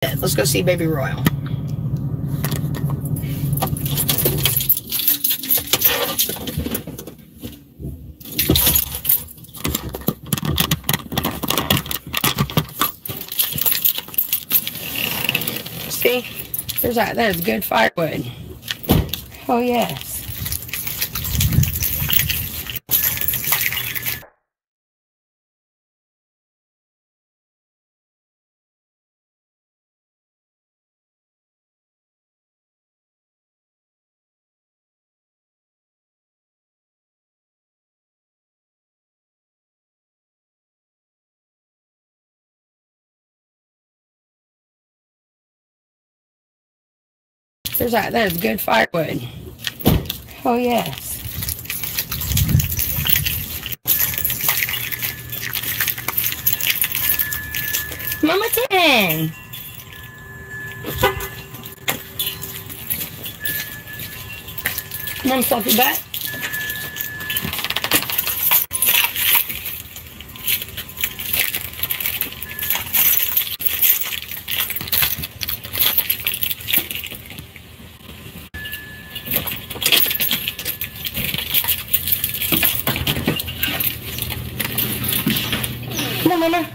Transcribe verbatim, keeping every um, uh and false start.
Let's go see Baby Royal. See? There's that. That is good firewood. Oh, yes. There's that. That is good firewood. Oh, yes. Mama Tittens. Mom, stop your butt. Come on, Mama.